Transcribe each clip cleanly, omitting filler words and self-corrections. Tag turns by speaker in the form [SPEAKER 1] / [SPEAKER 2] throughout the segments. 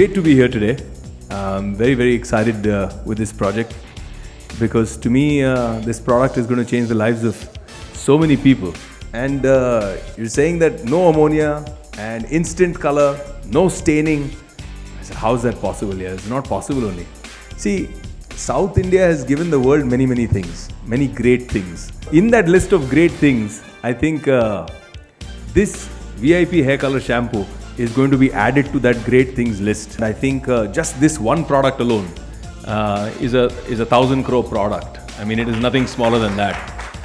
[SPEAKER 1] great to be here today. I'm very excited with this project because to me this product is going to change the lives of so many people. And you're saying that no ammonia and instant color, no staining. I said, how is that possible? Yeah, it's not possible only. See, South India has given the world many things, many great things. In that list of great things, I think this VIP hair color shampoo is going to be added to that great things list. And I think just this one product alone is a 1,000 crore product. I mean, it is nothing smaller than that.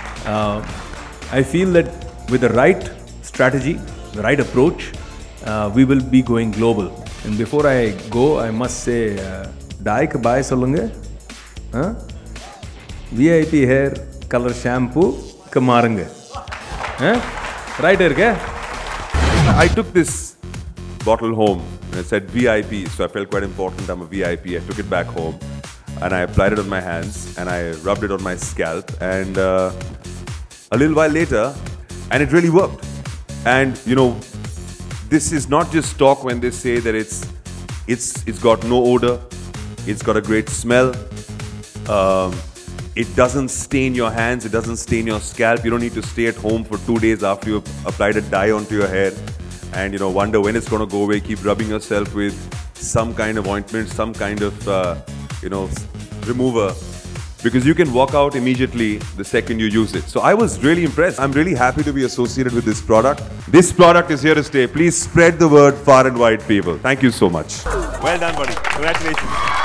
[SPEAKER 1] I feel that with the right strategy, the right approach, we will be going global. And before I go, I must say, Daik bye solunga, VIP hair color shampoo kamaranga, right here.
[SPEAKER 2] I took this bottle home and it said VIP, so I felt quite important. I'm a VIP. I took it back home and I applied it on my hands and I rubbed it on my scalp, and a little while later, and it really worked. And you know, this is not just talk when they say that it's got no odor, it's got a great smell, it doesn't stain your hands, it doesn't stain your scalp. You don't need to stay at home for 2 days after you've applied a dye onto your hair and wonder when it's going to go away. Keep rubbing yourself with some kind of ointment, some kind of remover, because you can walk out immediately the second you use it. So I was really impressed. I'm really happy to be associated with this product. This product is here to stay. Please spread the word far and wide, people. Thank you so much.
[SPEAKER 3] Well done, buddy. Congratulations.